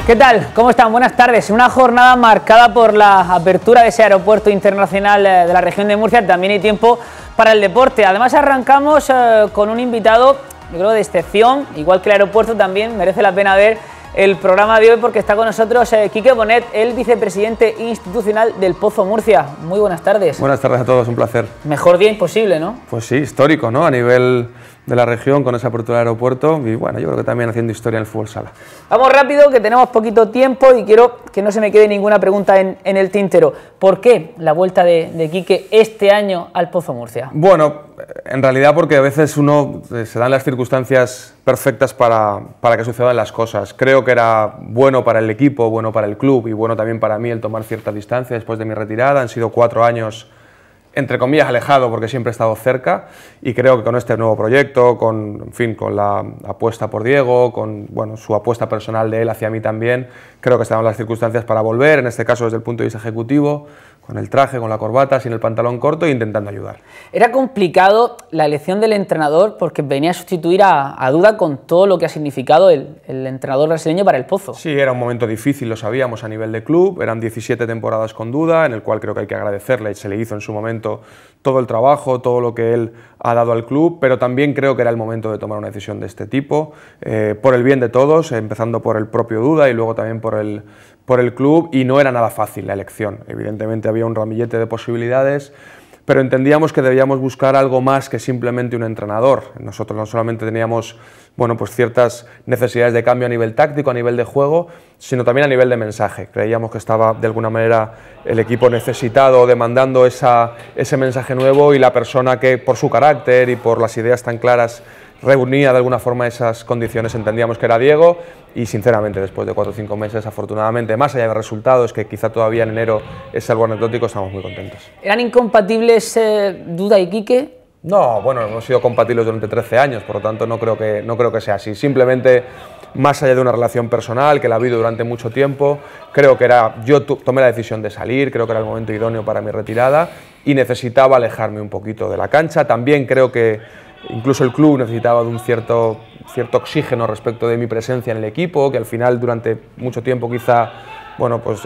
¿Qué tal? ¿Cómo están? Buenas tardes. Una jornada marcada por la apertura de ese aeropuerto internacional de la región de Murcia. También hay tiempo para el deporte. Además arrancamos con un invitado, yo creo, de excepción. Igual que el aeropuerto, también merece la pena ver el programa de hoy porque está con nosotros Quique Bonet, el vicepresidente institucional del Pozo Murcia. Muy buenas tardes. Buenas tardes a todos, un placer. Mejor día imposible, ¿no? Pues sí, histórico, ¿no? A nivel de la región con esa apertura del aeropuerto y bueno, yo creo que también haciendo historia en el fútbol sala. Vamos rápido, que tenemos poquito tiempo y quiero que no se me quede ninguna pregunta en el tintero. ¿Por qué la vuelta de Quique este año al Pozo Murcia? Bueno, en realidad porque a veces uno se dan las circunstancias perfectas para que sucedan las cosas. Creo que era bueno para el equipo, bueno para el club y bueno también para mí el tomar cierta distancia después de mi retirada. Han sido 4 años entre comillas alejado porque siempre he estado cerca y creo que con este nuevo proyecto, en fin, con la apuesta por Diego, con bueno, su apuesta personal de él hacia mí también, creo que estaban las circunstancias para volver, en este caso desde el punto de vista ejecutivo, con el traje, con la corbata, sin el pantalón corto e intentando ayudar. Era complicado la elección del entrenador porque venía a sustituir a Duda con todo lo que ha significado el entrenador brasileño para el Pozo. Sí, era un momento difícil, lo sabíamos a nivel de club, eran 17 temporadas con Duda, en el cual creo que hay que agradecerle, se le hizo en su momento todo el trabajo, todo lo que él ha dado al club, pero también creo que era el momento de tomar una decisión de este tipo, por el bien de todos, empezando por el propio Duda y luego también por el club, y no era nada fácil la elección. Evidentemente había un ramillete de posibilidades, pero entendíamos que debíamos buscar algo más que simplemente un entrenador. Nosotros no solamente teníamos bueno, pues ciertas necesidades de cambio a nivel táctico, a nivel de juego, sino también a nivel de mensaje. Creíamos que estaba de alguna manera el equipo necesitado, demandando ese mensaje nuevo, y la persona que por su carácter y por las ideas tan claras reunía de alguna forma esas condiciones, entendíamos que era Diego, y sinceramente después de 4 o 5 meses, afortunadamente, más allá de resultados, que quizá todavía en enero es algo anecdótico, estamos muy contentos. ¿Eran incompatibles Duda y Quique? No, bueno, hemos sido compatibles durante 13 años, por lo tanto no creo que sea así. Simplemente, más allá de una relación personal que la ha habido durante mucho tiempo, creo que yo tomé la decisión de salir, creo que era el momento idóneo para mi retirada y necesitaba alejarme un poquito de la cancha. También creo que incluso el club necesitaba de un cierto oxígeno respecto de mi presencia en el equipo, que al final durante mucho tiempo quizá bueno, pues,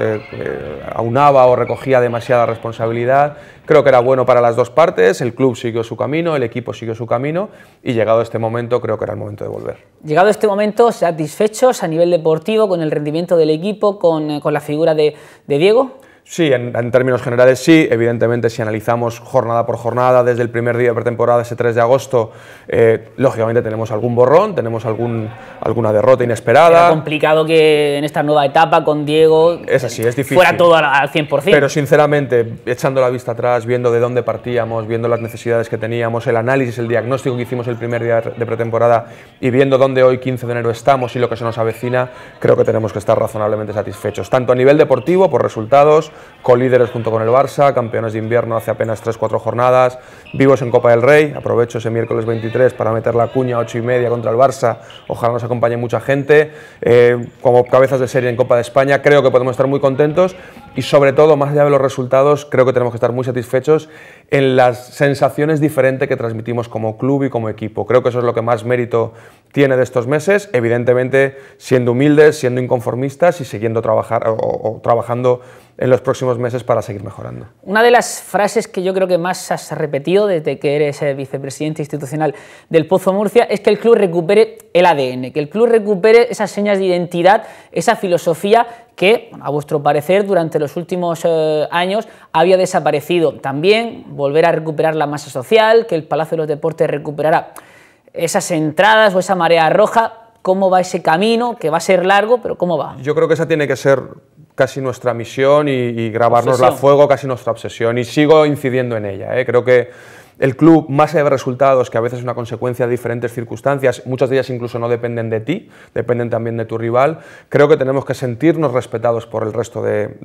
aunaba o recogía demasiada responsabilidad. Creo que era bueno para las dos partes, el club siguió su camino, el equipo siguió su camino y llegado este momento creo que era el momento de volver. Llegado este momento, ¿satisfechos a nivel deportivo con el rendimiento del equipo, con la figura de Diego? Sí, en términos generales sí, evidentemente si analizamos jornada por jornada desde el primer día de pretemporada, ese 3 de agosto, lógicamente tenemos algún borrón, tenemos alguna derrota inesperada. Era complicado que en esta nueva etapa con Diego es así, es difícil, fuera todo al 100%. Pero sinceramente, echando la vista atrás, viendo de dónde partíamos, viendo las necesidades que teníamos, el análisis, el diagnóstico que hicimos el primer día de pretemporada y viendo dónde hoy 15 de enero estamos y lo que se nos avecina, creo que tenemos que estar razonablemente satisfechos, tanto a nivel deportivo, por resultados, colíderes junto con el Barça, campeones de invierno hace apenas 3-4 jornadas, vivos en Copa del Rey, aprovecho ese miércoles 23 para meter la cuña 8:30 contra el Barça, ojalá nos acompañe mucha gente, como cabezas de serie en Copa de España, creo que podemos estar muy contentos y sobre todo, más allá de los resultados, creo que tenemos que estar muy satisfechos en las sensaciones diferentes que transmitimos como club y como equipo. Creo que eso es lo que más mérito tiene de estos meses, evidentemente siendo humildes, siendo inconformistas y siguiendo trabajando en los próximos meses para seguir mejorando. Una de las frases que yo creo que más has repetido desde que eres vicepresidente institucional del Pozo Murcia es que el club recupere el ADN, que el club recupere esas señas de identidad, esa filosofía que, a vuestro parecer, durante los últimos años había desaparecido. También volver a recuperar la masa social, que el Palacio de los Deportes recuperara esas entradas o esa marea roja. ¿Cómo va ese camino? Que va a ser largo, pero ¿cómo va? Yo creo que esa tiene que ser casi nuestra misión y grabárnosla a fuego, casi nuestra obsesión, y sigo incidiendo en ella. Creo que el club, más allá de resultados, que a veces es una consecuencia de diferentes circunstancias, muchas de ellas incluso no dependen de ti, dependen también de tu rival, creo que tenemos que sentirnos respetados por el resto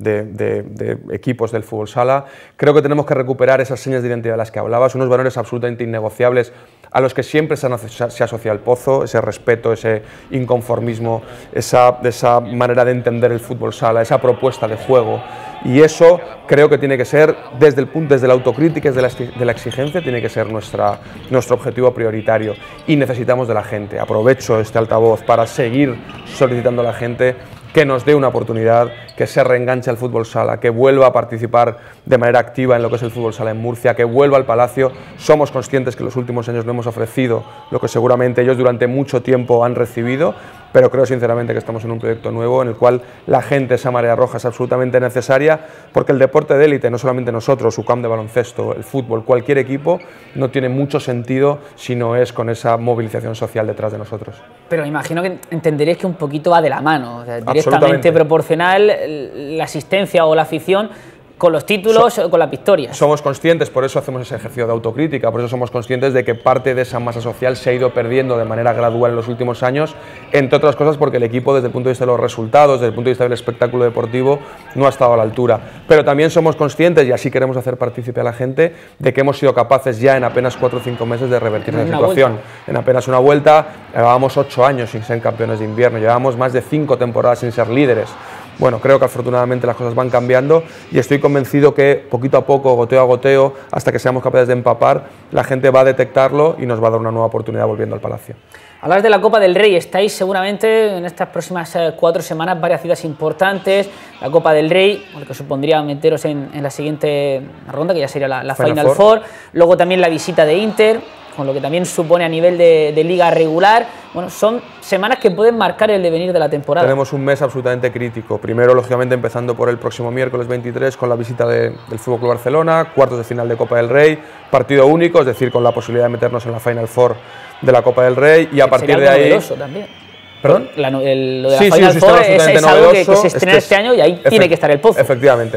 de equipos del fútbol sala, creo que tenemos que recuperar esas señas de identidad de las que hablabas, unos valores absolutamente innegociables a los que siempre se asocia el Pozo, ese respeto, ese inconformismo, esa manera de entender el fútbol sala, esa propuesta de juego. Y eso creo que tiene que ser, desde la autocrítica, desde la exigencia, tiene que ser nuestro objetivo prioritario. Y necesitamos de la gente. Aprovecho este altavoz para seguir solicitando a la gente que nos dé una oportunidad, que se reenganche al fútbol sala, que vuelva a participar de manera activa en lo que es el fútbol sala en Murcia, que vuelva al Palacio. Somos conscientes que en los últimos años no hemos ofrecido lo que seguramente ellos durante mucho tiempo han recibido, pero creo sinceramente que estamos en un proyecto nuevo en el cual la gente, esa marea roja, es absolutamente necesaria, porque el deporte de élite, no solamente nosotros, UCAM de baloncesto, el fútbol, cualquier equipo, no tiene mucho sentido si no es con esa movilización social detrás de nosotros. Pero imagino que entenderéis que un poquito va de la mano, o sea, directamente proporcional la asistencia o la afición con los títulos, con las victorias. Somos conscientes, por eso hacemos ese ejercicio de autocrítica, por eso somos conscientes de que parte de esa masa social se ha ido perdiendo de manera gradual en los últimos años, entre otras cosas porque el equipo, desde el punto de vista de los resultados, desde el punto de vista del espectáculo deportivo, no ha estado a la altura. Pero también somos conscientes, y así queremos hacer partícipe a la gente, de que hemos sido capaces ya en apenas 4 o 5 meses de revertir esa situación. En apenas una vuelta, llevábamos 8 años sin ser campeones de invierno, llevábamos más de 5 temporadas sin ser líderes. Bueno, creo que afortunadamente las cosas van cambiando y estoy convencido que poquito a poco, goteo a goteo, hasta que seamos capaces de empapar, la gente va a detectarlo y nos va a dar una nueva oportunidad volviendo al Palacio. Hablas de la Copa del Rey, estáis seguramente en estas próximas 4 semanas varias ciudades importantes, la Copa del Rey, lo que supondría meteros en la siguiente ronda, que ya sería la Final Four, luego también la visita de Inter, con lo que también supone a nivel de liga regular. Bueno, son semanas que pueden marcar el devenir de la temporada. Tenemos un mes absolutamente crítico. Primero, lógicamente, empezando por el próximo miércoles 23 con la visita del FC Barcelona, cuartos de final de Copa del Rey, partido único, es decir, con la posibilidad de meternos en la Final Four de la Copa del Rey y a partir de ahí... También. ¿Perdón? Lo de la Final Four es algo que se estrena este año y ahí tiene que estar el Pozo. Efectivamente,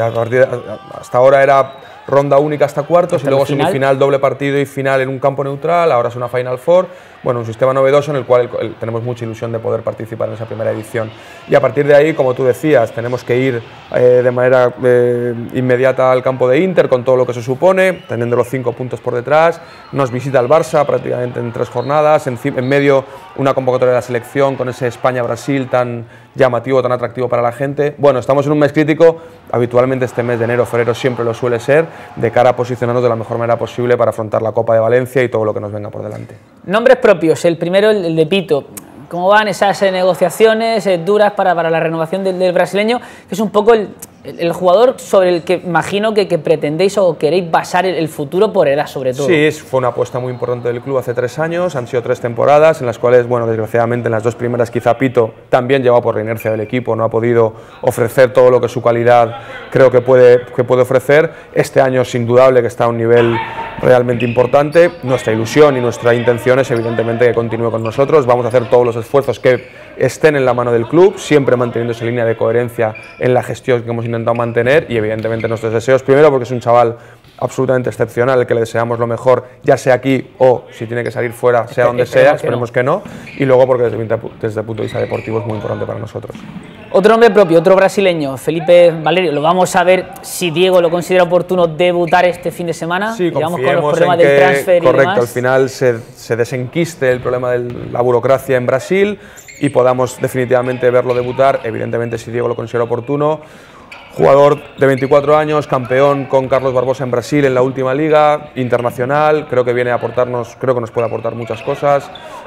hasta ahora era ronda única hasta cuartos y luego semifinal, doble partido y final en un campo neutral, ahora es una Final Four. Bueno, un sistema novedoso en el cual tenemos mucha ilusión de poder participar en esa primera edición. Y a partir de ahí, como tú decías, tenemos que ir de manera inmediata al campo de Inter con todo lo que se supone, teniendo los 5 puntos por detrás. Nos visita el Barça prácticamente en 3 jornadas, en medio una convocatoria de la selección con ese España-Brasil tan llamativo, tan atractivo para la gente. Bueno, estamos en un mes crítico, habitualmente este mes de enero, febrero siempre lo suele ser, de cara a posicionarnos de la mejor manera posible para afrontar la Copa de Valencia y todo lo que nos venga por delante. Nombres propios, el primero el de Pito. ¿Cómo van esas negociaciones duras para la renovación del brasileño? Que es un poco el jugador sobre el que imagino que pretendéis o queréis basar el futuro por edad, sobre todo. Sí, fue una apuesta muy importante del club hace 3 años, han sido 3 temporadas en las cuales, bueno, desgraciadamente en las 2 primeras quizá Pito, también llevado por la inercia del equipo, no ha podido ofrecer todo lo que su calidad creo que puede ofrecer. Este año es indudable que está a un nivel realmente importante. Nuestra ilusión y nuestra intención es evidentemente que continúe con nosotros, vamos a hacer todos los esfuerzos que estén en la mano del club, siempre manteniendo esa línea de coherencia en la gestión que hemos intentado mantener y evidentemente nuestros deseos, primero porque es un chaval absolutamente excepcional, al que le deseamos lo mejor, ya sea aquí o si tiene que salir fuera, sea donde sea, esperemos que no, y luego porque desde el punto de vista deportivo es muy importante para nosotros. Otro nombre propio, otro brasileño, Felipe Valerio. Lo vamos a ver si Diego lo considera oportuno debutar este fin de semana. Sí, digamos, con los problemas del transfer. Correcto, y demás. al final se desenquiste el problema de la burocracia en Brasil y podamos definitivamente verlo debutar, evidentemente si Diego lo considera oportuno. Jugador de 24 años, campeón con Carlos Barbosa en Brasil en la última liga, internacional, creo que viene a aportarnos, creo que nos puede aportar muchas cosas,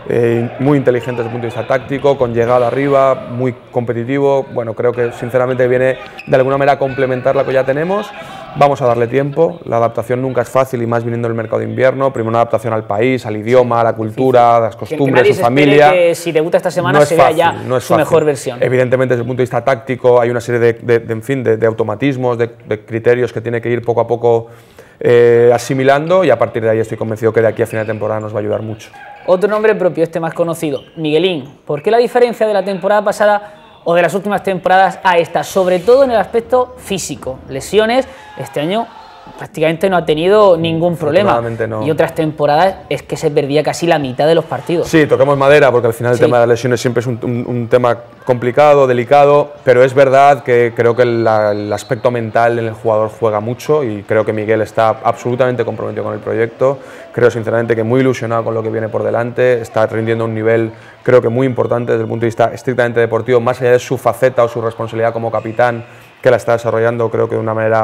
muy inteligente desde el punto de vista táctico, con llegada arriba, muy competitivo. Bueno, creo que sinceramente viene de alguna manera a complementar la que ya tenemos. Vamos a darle tiempo, la adaptación nunca es fácil y más viniendo del mercado de invierno, primero una adaptación al país, al idioma, a la cultura, a las costumbres, a su familia. Que si debuta esta semana se vea ya su mejor versión. Evidentemente desde el punto de vista táctico hay una serie de automatismos, de criterios que tiene que ir poco a poco asimilando y a partir de ahí estoy convencido que de aquí a final de temporada nos va a ayudar mucho. Otro nombre propio, este más conocido, Miguelín. ¿Por qué la diferencia de la temporada pasada o de las últimas temporadas a esta? Sobre todo en el aspecto físico. Lesiones, este año prácticamente no ha tenido ningún problema. No. Y otras temporadas es que se perdía casi la mitad de los partidos. Sí, toquemos madera porque al final el tema de las lesiones siempre es un tema complicado, delicado, pero es verdad que creo que el aspecto mental en el jugador juega mucho y creo que Miguel está absolutamente comprometido con el proyecto. Creo sinceramente que muy ilusionado con lo que viene por delante, está rindiendo a un nivel creo que muy importante desde el punto de vista estrictamente deportivo, más allá de su faceta o su responsabilidad como capitán, que la está desarrollando creo que de una manera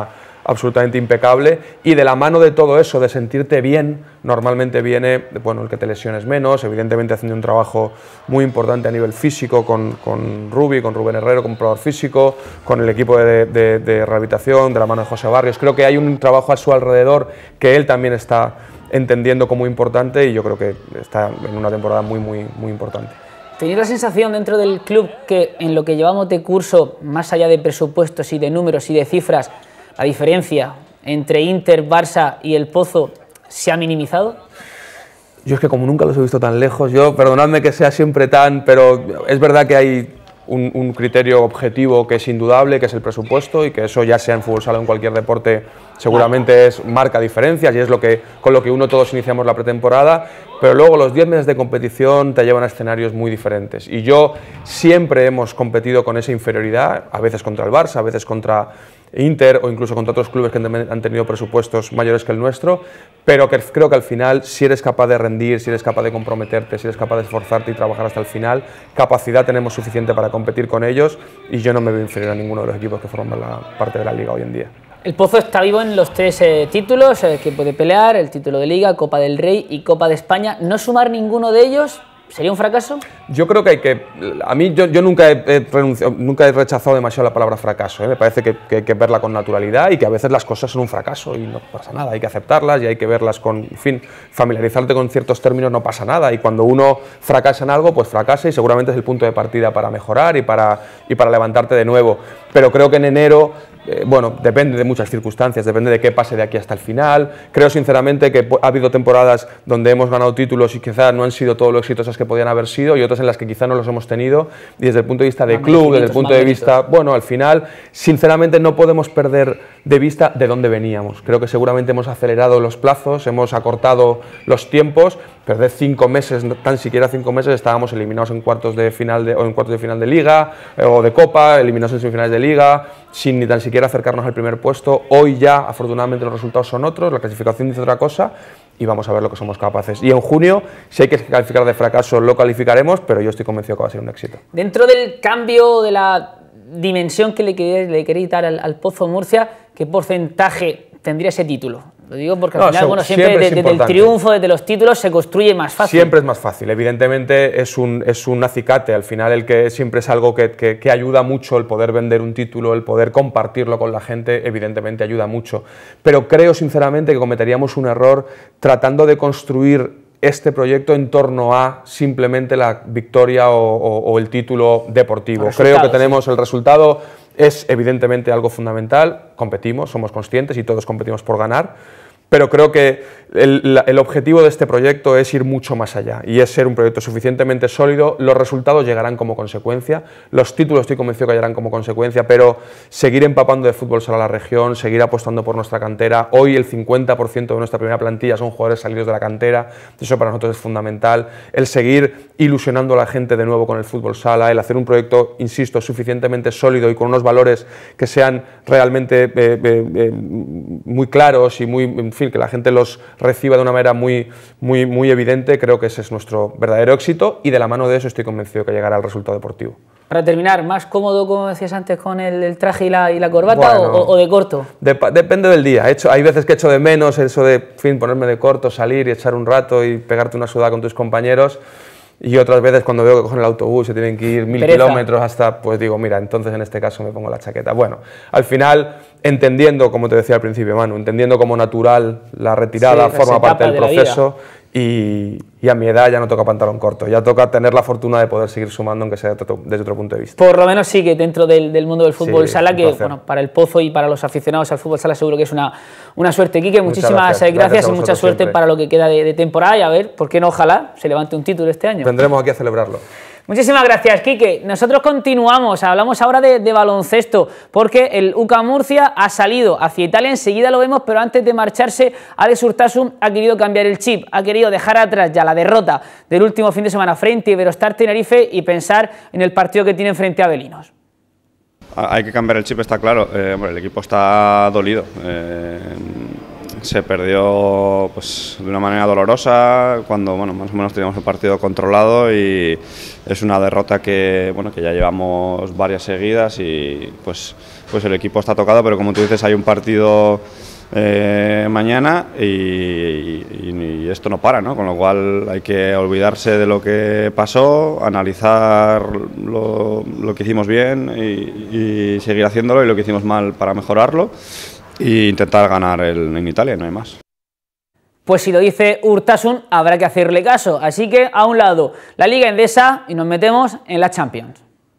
absolutamente impecable, y de la mano de todo eso, de sentirte bien, normalmente viene, bueno, el que te lesiones menos, evidentemente haciendo un trabajo muy importante a nivel físico con Rubi, con Rubén Herrero, como probador físico, con el equipo de rehabilitación, de la mano de José Barrios. Creo que hay un trabajo a su alrededor que él también está entendiendo como importante, y yo creo que está en una temporada muy importante. ¿Tenéis la sensación dentro del club que en lo que llevamos de curso, más allá de presupuestos y de números y de cifras, la diferencia entre Inter, Barça y el Pozo se ha minimizado? Yo es que como nunca los he visto tan lejos, perdonadme que sea siempre tan, pero es verdad que hay un criterio objetivo que es indudable, que es el presupuesto, y que eso, ya sea en fútbol sala o en cualquier deporte, seguramente marca diferencias, y es con lo que todos iniciamos la pretemporada, pero luego los 10 meses de competición te llevan a escenarios muy diferentes, y siempre hemos competido con esa inferioridad, a veces contra el Barça, a veces contra Inter o incluso contra otros clubes que han tenido presupuestos mayores que el nuestro, pero que creo que al final, si eres capaz de rendir, si eres capaz de comprometerte, si eres capaz de esforzarte y trabajar hasta el final, capacidad tenemos suficiente para competir con ellos, y yo no me veo inferior a ninguno de los equipos que forman parte de la Liga hoy en día. El Pozo está vivo en los 3 títulos que puede pelear: el título de Liga, Copa del Rey y Copa de España. ¿No sumar ninguno de ellos sería un fracaso? Yo creo que a mí yo nunca he rechazado demasiado la palabra fracaso, ¿eh? Me parece que hay que verla con naturalidad, y que a veces las cosas son un fracaso y no pasa nada, hay que aceptarlas y hay que verlas en fin, familiarizarte con ciertos términos, no pasa nada, y cuando uno fracasa en algo, pues fracasa, y seguramente es el punto de partida para mejorar y para levantarte de nuevo. Pero creo que en enero, bueno, depende de muchas circunstancias, depende de qué pase de aquí hasta el final. Creo sinceramente que ha habido temporadas donde hemos ganado títulos y quizás no han sido todo lo exitosas que podían haber sido, y otras en las que quizás no los hemos tenido, y desde el punto de vista de club, desde el punto de vista, bueno, al final, sinceramente no podemos perder de vista de dónde veníamos. Creo que seguramente hemos acelerado los plazos, hemos acortado los tiempos. Perder 5 meses, tan siquiera 5 meses, estábamos eliminados en cuartos de final de Liga o de Copa, eliminados en semifinales de Liga, sin ni tan siquiera acercarnos al primer puesto. Hoy ya, afortunadamente, los resultados son otros, la clasificación dice otra cosa, y vamos a ver lo que somos capaces. Y en junio, si hay que calificar de fracaso, lo calificaremos, pero yo estoy convencido que va a ser un éxito. Dentro del cambio de la dimensión que le queréis dar al Pozo Murcia, ¿qué porcentaje tendría ese título? Lo digo porque al final, bueno, siempre desde el triunfo, desde los títulos, se construye más fácil. Siempre es más fácil, evidentemente es un acicate, al final el que siempre es algo que ayuda mucho, el poder vender un título, el poder compartirlo con la gente, evidentemente ayuda mucho. Pero creo sinceramente que cometeríamos un error tratando de construir este proyecto en torno a simplemente la victoria o el título deportivo. Creo que tenemos el resultado, es evidentemente algo fundamental, competimos, somos conscientes y todos competimos por ganar, pero creo que el objetivo de este proyecto es ir mucho más allá, y es ser un proyecto suficientemente sólido. Los resultados llegarán como consecuencia, los títulos estoy convencido que llegarán como consecuencia, pero seguir empapando de fútbol sala a la región, seguir apostando por nuestra cantera. Hoy el 50% de nuestra primera plantilla son jugadores salidos de la cantera, eso para nosotros es fundamental. El seguir ilusionando a la gente de nuevo con el fútbol sala, el hacer un proyecto, insisto, suficientemente sólido y con unos valores que sean realmente muy claros y muy, en fin, que la gente los reciba de una manera muy evidente. Creo que ese es nuestro verdadero éxito, y de la mano de eso estoy convencido que llegará al resultado deportivo. Para terminar, ¿más cómodo, como decías antes, con el traje y la corbata, bueno, o de corto? Depende del día. Hay veces que echo de menos eso de, en fin, ponerme de corto, salir y echar un rato y pegarte una sudada con tus compañeros. Y otras veces cuando veo que cogen el autobús y tienen que ir 1000 kilómetros hasta, pues digo, mira, entonces en este caso me pongo la chaqueta. Bueno, al final, entendiendo, como te decía al principio, Manu, entendiendo como natural la retirada, sí, forma parte del proceso, y a mi edad ya no toca pantalón corto, ya toca tener la fortuna de poder seguir sumando, aunque sea desde otro punto de vista. Por lo menos sí que dentro del mundo del fútbol sala, que bueno, para el Pozo y para los aficionados al fútbol sala seguro que es una suerte. Quique, muchísimas gracias y mucha suerte siempre para lo que queda de temporada, y a ver, ¿por qué no? Ojalá se levante un título este año. Vendremos aquí a celebrarlo. Muchísimas gracias, Quique. Nosotros continuamos, hablamos ahora de baloncesto, porque el UCAM Murcia ha salido hacia Italia, enseguida lo vemos, pero antes de marcharse, Alex Urtasun ha querido cambiar el chip, ha querido dejar atrás ya la derrota del último fin de semana frente a Iberostar Tenerife y pensar en el partido que tienen frente a Abelinos. Hay que cambiar el chip, está claro. El equipo está dolido. Se perdió pues, de una manera dolorosa cuando bueno, más o menos teníamos el partido controlado, y es una derrota que, bueno, que ya llevamos varias seguidas, y pues pues el equipo está tocado, pero como tú dices, hay un partido mañana y esto no para, ¿no? Con lo cual hay que olvidarse de lo que pasó, analizar lo que hicimos bien y seguir haciéndolo, y lo que hicimos mal para mejorarlo e intentar ganar en Italia, no hay más. Pues si lo dice Urtasun, habrá que hacerle caso. Así que a un lado la Liga Endesa y nos metemos en la Champions.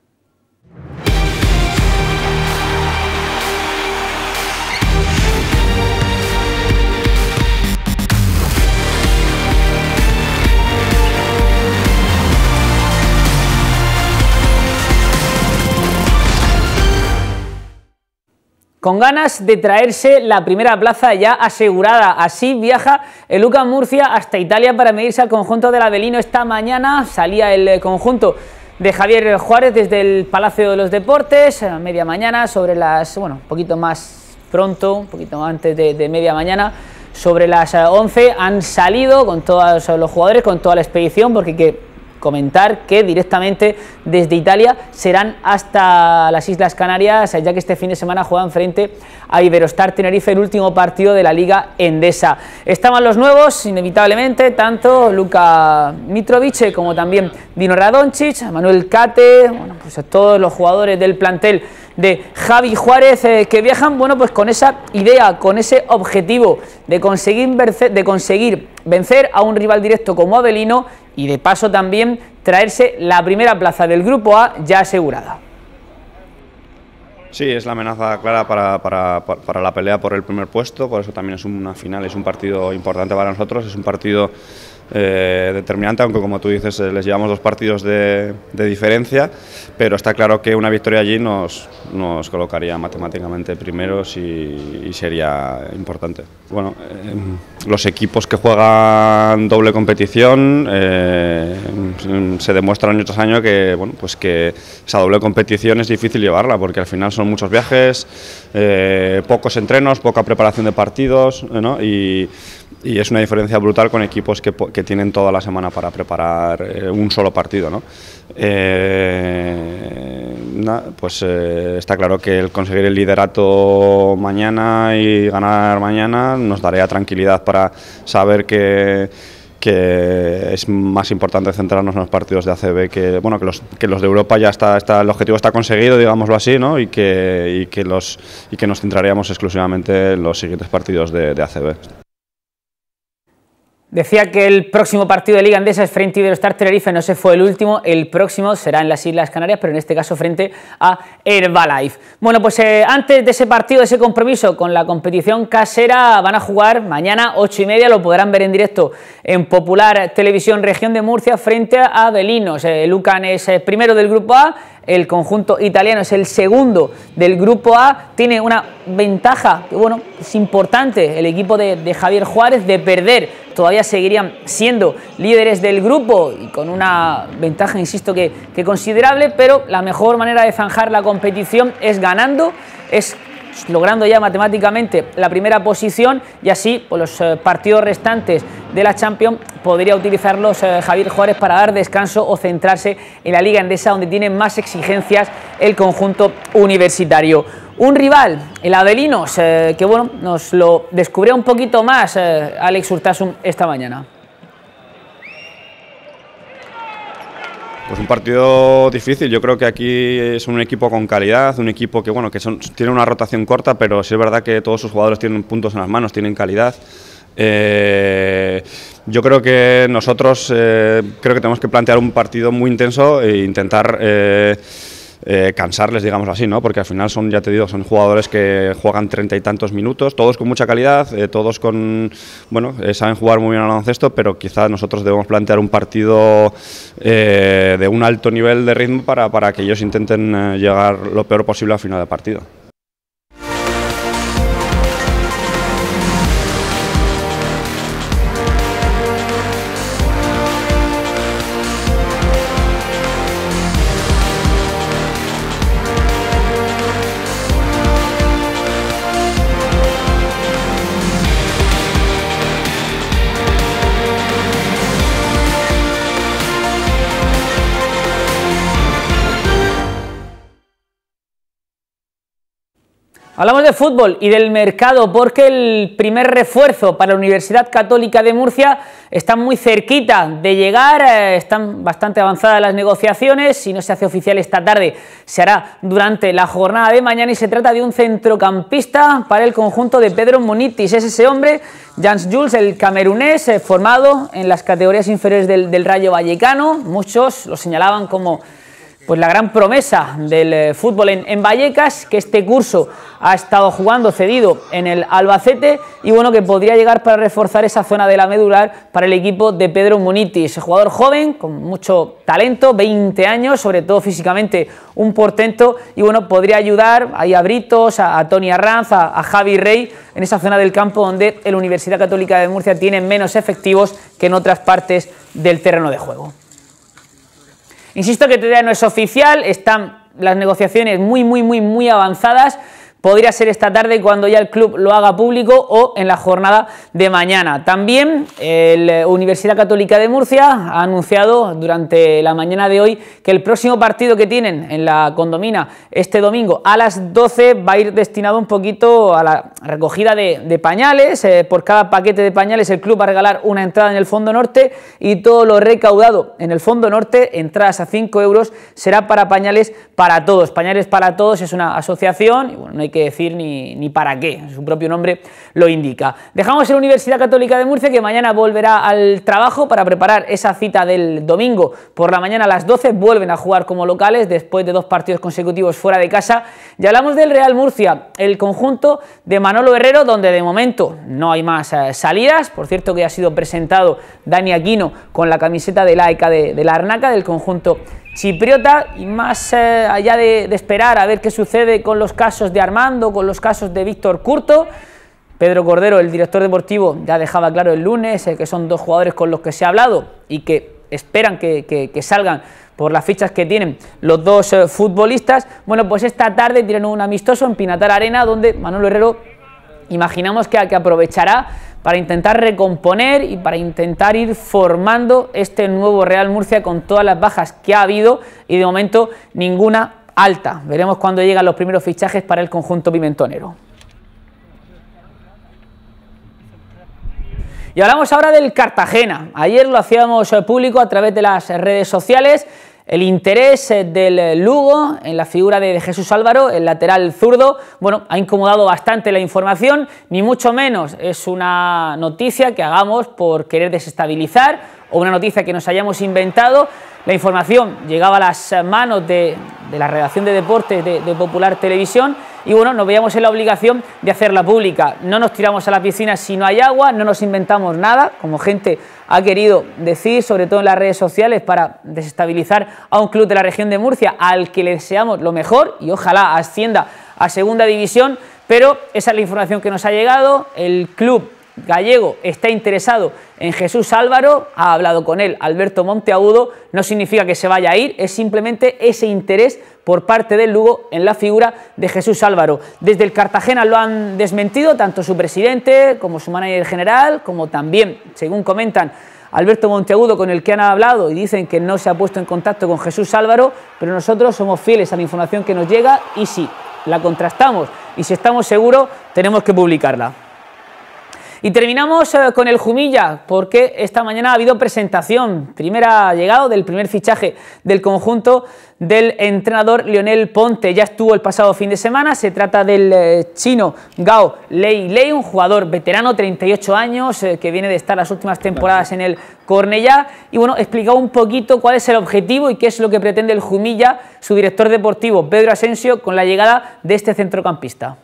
Con ganas de traerse la primera plaza ya asegurada. Así viaja el UCAM Murcia hasta Italia para medirse al conjunto del Avelino. Esta mañana salía el conjunto de Javier Juárez desde el Palacio de los Deportes, a media mañana, sobre las, bueno, un poquito más pronto, un poquito antes de media mañana, sobre las 11, han salido con todos los jugadores, con toda la expedición, porque hay que comentar que directamente desde Italia serán hasta las Islas Canarias, ya que este fin de semana juegan frente a Iberostar Tenerife, el último partido de la Liga Endesa. Estaban los nuevos, inevitablemente, tanto Luka Mitrovic como también Dino Radonjic, Manuel Cate, bueno, pues todos los jugadores del plantel de Javi Juárez, que viajan, bueno, pues con esa idea, con ese objetivo de conseguir vencer a un rival directo como Avelino y de paso también traerse la primera plaza del Grupo A ya asegurada. Sí, es la amenaza clara para la pelea por el primer puesto, por eso también es una final, es un partido importante para nosotros, es un partido determinante, aunque como tú dices les llevamos 2 partidos de diferencia, pero está claro que una victoria allí nos colocaría matemáticamente primeros y sería importante. Bueno, los equipos que juegan doble competición se demuestra año tras año que, bueno, pues que esa doble competición es difícil llevarla, porque al final son muchos viajes, pocos entrenos, poca preparación de partidos, ¿no? Y es una diferencia brutal con equipos que tienen toda la semana para preparar un solo partido, ¿no? Está claro que el conseguir el liderato mañana y ganar mañana nos daría tranquilidad para saber que es más importante centrarnos en los partidos de ACB que los de Europa. Ya está, el objetivo está conseguido, digámoslo así, ¿no? y que nos centraríamos exclusivamente en los siguientes partidos de ACB. Decía que el próximo partido de Liga Endesa es frente a Iberostar Tenerife, no se fue el último, el próximo será en las Islas Canarias, pero en este caso frente a Herbalife. Bueno, pues antes de ese partido, de ese compromiso con la competición casera, van a jugar mañana 8:30, lo podrán ver en directo en Popular Televisión Región de Murcia frente a Avelinos. El UCAM es primero del Grupo A, el conjunto italiano es el segundo del Grupo A, tiene una ventaja, bueno, es importante el equipo de Javier Juárez, de perder todavía seguirían siendo líderes del grupo y con una ventaja, insisto, que considerable, pero la mejor manera de zanjar la competición es ganando, es logrando ya matemáticamente la primera posición, y así pues, los partidos restantes de la Champions podría utilizarlos Javier Juárez para dar descanso o centrarse en la Liga Endesa, donde tiene más exigencias el conjunto universitario. Un rival, el Avelinos, que bueno, nos lo descubrió un poquito más Alex Urtasun esta mañana. Pues un partido difícil, yo creo que aquí es un equipo con calidad, un equipo que bueno tiene una rotación corta, pero sí es verdad que todos sus jugadores tienen puntos en las manos, tienen calidad. Yo creo que nosotros creo que tenemos que plantear un partido muy intenso e intentar cansarles, digamos así, ¿no? Porque al final son, ya te digo, son jugadores que juegan 30 y tantos minutos, todos con mucha calidad, todos con, bueno, saben jugar muy bien al baloncesto, pero quizás nosotros debemos plantear un partido de un alto nivel de ritmo para que ellos intenten llegar lo peor posible al final del partido. Hablamos de fútbol y del mercado porque el primer refuerzo para la Universidad Católica de Murcia está muy cerquita de llegar, están bastante avanzadas las negociaciones, si no se hace oficial esta tarde se hará durante la jornada de mañana y se trata de un centrocampista para el conjunto de Pedro Munitis, es ese hombre, Jans Jules, el camerunés, formado en las categorías inferiores del Rayo Vallecano, muchos lo señalaban como pues la gran promesa del fútbol en Vallecas, que este curso ha estado jugando cedido en el Albacete y bueno, que podría llegar para reforzar esa zona de la medular para el equipo de Pedro Munitis, jugador joven con mucho talento, 20 años, sobre todo físicamente un portento y bueno, podría ayudar ahí a Britos, a Toni Arranz, a Javi Rey en esa zona del campo donde la Universidad Católica de Murcia tiene menos efectivos que en otras partes del terreno de juego. Insisto que todavía no es oficial, están las negociaciones muy avanzadas. Podría ser esta tarde cuando ya el club lo haga público o en la jornada de mañana. También la Universidad Católica de Murcia ha anunciado durante la mañana de hoy que el próximo partido que tienen en la Condomina este domingo a las 12 va a ir destinado un poquito a la recogida de pañales. Por cada paquete de pañales el club va a regalar una entrada en el Fondo Norte y todo lo recaudado en el Fondo Norte, entradas a 5 euros, será para Pañales para Todos. Pañales para Todos es una asociación y bueno, no hay que decir ni para qué, su propio nombre lo indica. Dejamos en la Universidad Católica de Murcia, que mañana volverá al trabajo para preparar esa cita del domingo por la mañana a las 12, vuelven a jugar como locales después de 2 partidos consecutivos fuera de casa. Y hablamos del Real Murcia, el conjunto de Manolo Herrero, donde de momento no hay más salidas, por cierto que ha sido presentado Dani Aquino con la camiseta de la AEK de la Arnaca, del conjunto chipriota, y más allá de esperar a ver qué sucede con los casos de Armando, con los casos de Víctor Curto. Pedro Cordero, el director deportivo, ya dejaba claro el lunes que son 2 jugadores con los que se ha hablado y que esperan que salgan por las fichas que tienen los 2 futbolistas. Bueno, pues esta tarde tienen un amistoso en Pinatar Arena donde Manolo Herrero imaginamos que aprovechará para intentar recomponer y para intentar ir formando este nuevo Real Murcia con todas las bajas que ha habido y de momento ninguna alta. Veremos cuándo llegan los primeros fichajes para el conjunto pimentonero. Y hablamos ahora del Cartagena. Ayer lo hacíamos público a través de las redes sociales. El interés del Lugo en la figura de Jesús Álvaro, el lateral zurdo, bueno, ha incomodado bastante la información, ni mucho menos es una noticia que hagamos por querer desestabilizar o una noticia que nos hayamos inventado. La información llegaba a las manos de la redacción de deportes de Popular Televisión y bueno, nos veíamos en la obligación de hacerla pública. No nos tiramos a la piscina si no hay agua, no nos inventamos nada, como gente ha querido decir, sobre todo en las redes sociales, para desestabilizar a un club de la región de Murcia al que le deseamos lo mejor y ojalá ascienda a segunda división, pero esa es la información que nos ha llegado. El club gallego está interesado en Jesús Álvaro, ha hablado con él Alberto Monteagudo, no significa que se vaya a ir, es simplemente ese interés por parte del Lugo en la figura de Jesús Álvaro. Desde el Cartagena lo han desmentido tanto su presidente como su manager general, como también, según comentan, Alberto Monteagudo, con el que han hablado y dicen que no se ha puesto en contacto con Jesús Álvaro, pero nosotros somos fieles a la información que nos llega y si la contrastamos y si estamos seguros, tenemos que publicarla. Y terminamos con el Jumilla, porque esta mañana ha habido presentación, primera llegada del primer fichaje del conjunto del entrenador Lionel Ponte. Ya estuvo el pasado fin de semana, se trata del chino Gao Lei, un jugador veterano, 38 años, que viene de estar las últimas temporadas en el Cornellá. Y bueno, explicaba un poquito cuál es el objetivo y qué es lo que pretende el Jumilla, su director deportivo Pedro Asensio, con la llegada de este centrocampista.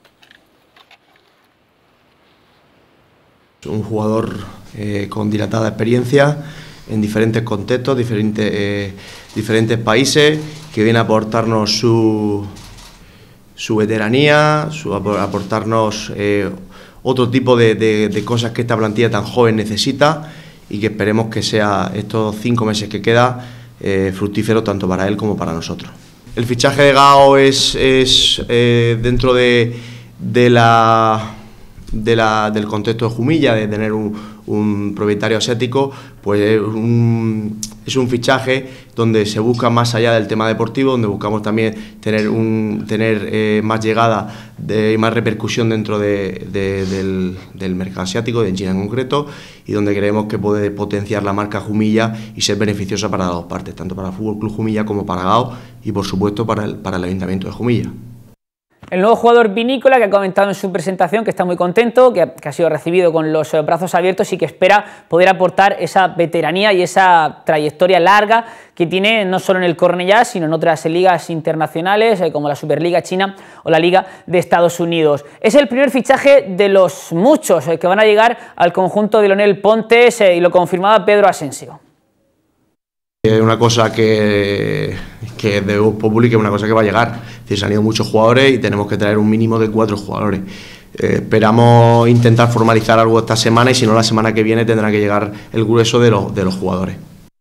Un jugador con dilatada experiencia en diferentes contextos, diferentes países, que viene a aportarnos su veteranía, aportarnos otro tipo de cosas que esta plantilla tan joven necesita y que esperemos que sea estos 5 meses que queda fructífero tanto para él como para nosotros. El fichaje de Gao es dentro de del contexto de Jumilla, de tener un propietario asiático, pues es un fichaje donde se busca más allá del tema deportivo, donde buscamos también tener más llegada y más repercusión dentro del mercado asiático, de China en concreto, y donde creemos que puede potenciar la marca Jumilla y ser beneficiosa para las dos partes, tanto para el Fútbol Club Jumilla como para GAO y por supuesto para el Ayuntamiento de Jumilla. El nuevo jugador vinícola, que ha comentado en su presentación que está muy contento, que ha sido recibido con los brazos abiertos y que espera poder aportar esa veteranía y esa trayectoria larga que tiene no solo en el Cornellá, sino en otras ligas internacionales como la Superliga China o la Liga de Estados Unidos. Es el primer fichaje de los muchos que van a llegar al conjunto de Lionel Pontes y lo confirmaba Pedro Asensio. Es una cosa que de Voz Populi, que es una cosa que va a llegar. Es decir, se han ido muchos jugadores y tenemos que traer un mínimo de 4 jugadores. Esperamos intentar formalizar algo esta semana y si no la semana que viene tendrá que llegar el grueso de los jugadores.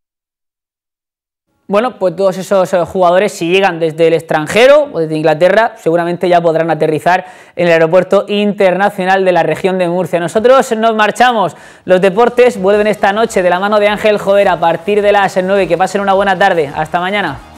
Bueno, pues todos esos jugadores, si llegan desde el extranjero o desde Inglaterra, seguramente ya podrán aterrizar en el aeropuerto internacional de la región de Murcia. Nosotros nos marchamos. Los deportes vuelven esta noche de la mano de Ángel Jover a partir de las 9. Que pasen una buena tarde. Hasta mañana.